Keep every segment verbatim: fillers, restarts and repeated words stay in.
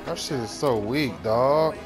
That shit is so weak, dog.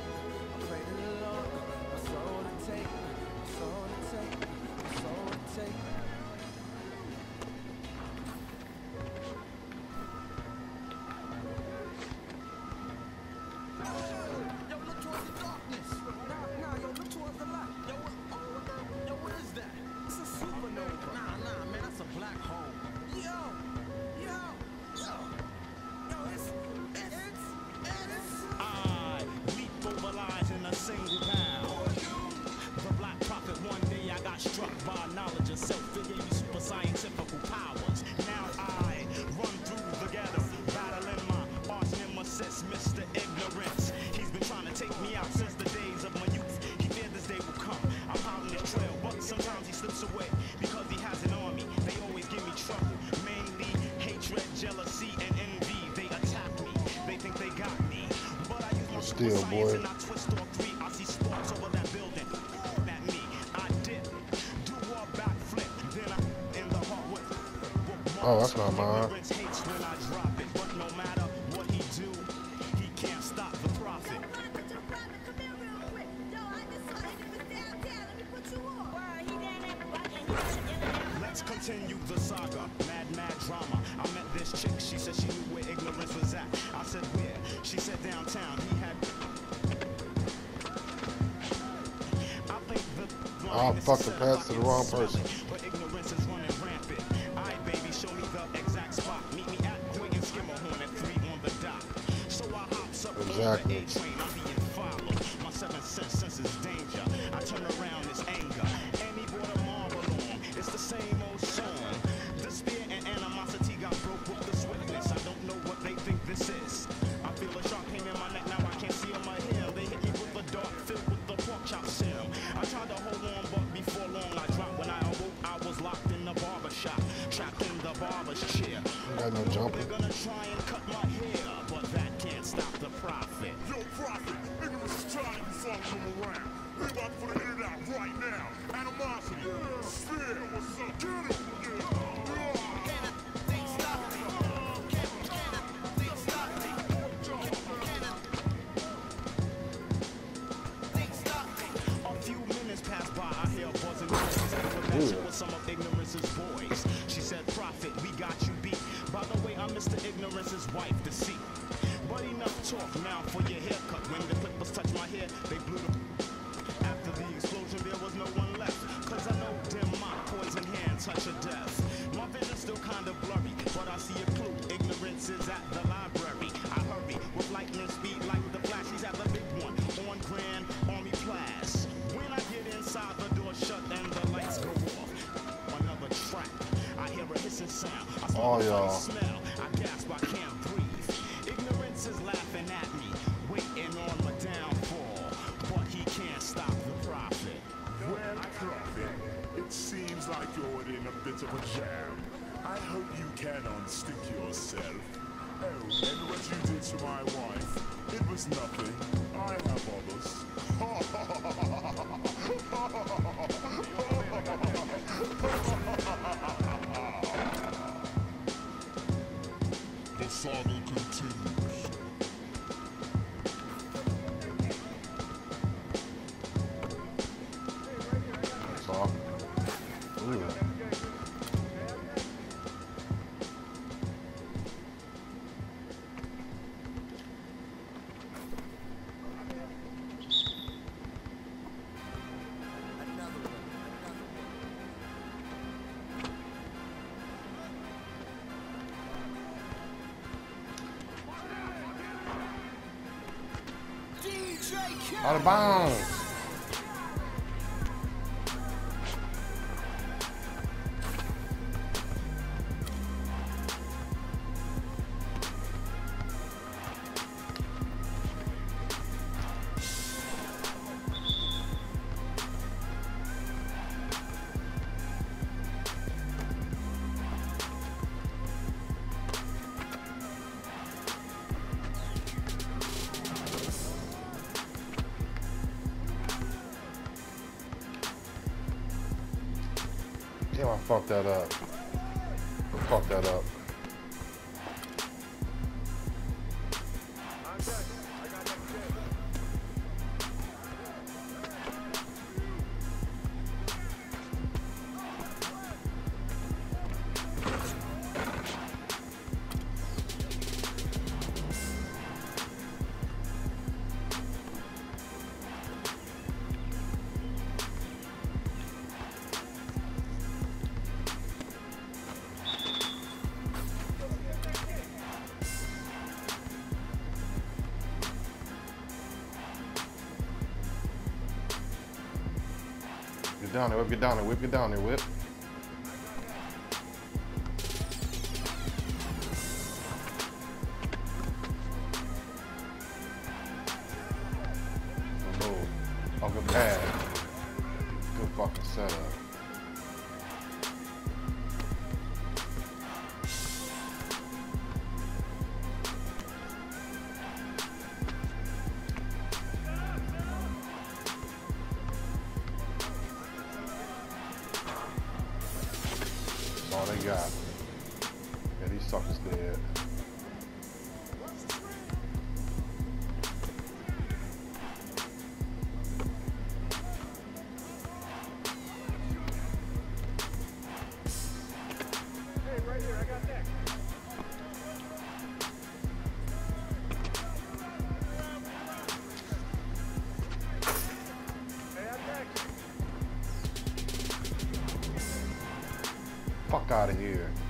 Still, boy. Oh, that's not mine. Let's continue the saga. Mad, mad drama. I met this chick. She said she knew where ignorance was at. I said where? She said downtown. He had. I think the. Oh, fucking pass to the wrong person. But ignorance is running rampant. Alright, baby, show me the exact spot. Meet me at Queen and Skimmerhorn at three on the dot. So I hops up exactly. on the A train. I'm being followed. My seven sense senses danger. I turn around, it's anger. And he brought a marble on. It's the same old song. Despair and animosity got broke with the swiftness. I don't know what they think this is. I feel a sharp pain in my neck, now I can't see on my hair. They hit me with a dart filled with the pork chop serum. I tried to hold on, but before long I dropped. When I awoke, I was locked in the barber shop, trapped in the barber's chair. Got no jumper. They're gonna try and cut my hair, but that can't stop the profit. Yo, Prophet, ignorance is trying to follow them around. They about to put an end out right now. Animosity, yeah. Sphere, what's up? Get him! Yeah. With some of Ignorance's boys. She said, Prophet, we got you beat. By the way, I'm Mister Ignorance's wife, Deceit. But enough talk now for your haircut. When the clippers touched my hair, they blew the... After the explosion, there was no one left. Cause I know dim my poison hand touch of death. My vision's still kind of blurry, but I see a clue. Ignorance is at the library. I hurry with lightning speed like the Flash. He's at the big one on Grand Army Place. When I get inside, the door shut and the lights go off. Another track. I hear a hissing sound. I Oh, y'all. smell. I gasp, I can't breathe. Ignorance is laughing at me, waiting on my downfall. But he can't stop the prophet. Well, Prophet, it seems like you're in a bit of a jam. I hope you can unstick yourself. Oh, and what you did to my wife, it was nothing. I have others. The saga continues. That's all. Ooh. Out of bounds. Damn, I fucked that up. I fucked that up. down there, whip, get down there, whip, get down there, whip. Oh, good pad. Good fucking setup. That's all they got. Yeah, these suckers dead. Fuck out of here.